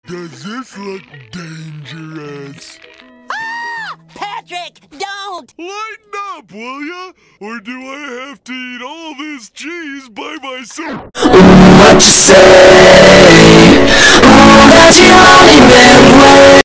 Does this look dangerous? Ah! Patrick, don't! Lighten up, will ya? Or do I have to eat all this cheese by myself? What you say?